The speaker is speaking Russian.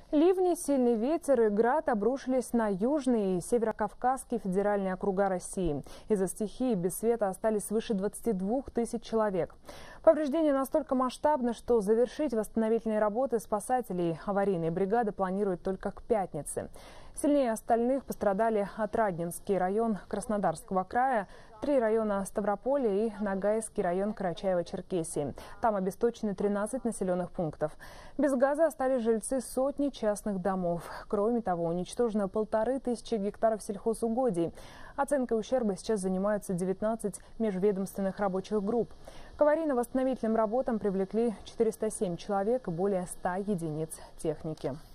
Ливни, сильный ветер и град обрушились на южные и северокавказские федеральные округа России. Из-за стихии без света остались свыше 22 тысяч человек. Повреждения настолько масштабны, что завершить восстановительные работы спасателей аварийной бригады планируют только к пятнице. Сильнее остальных пострадали Отрадненский район Краснодарского края, 3 района Ставрополя и Ногайский район Карачаево-Черкесии. Там обесточены 13 населенных пунктов. Без газа остались жильцы сотни частных домов. Кроме того, уничтожено 1500 гектаров сельхозугодий. Оценкой ущерба сейчас занимаются 19 межведомственных рабочих групп. К аварийно-восстановительным работам привлекли 407 человек и более 100 единиц техники.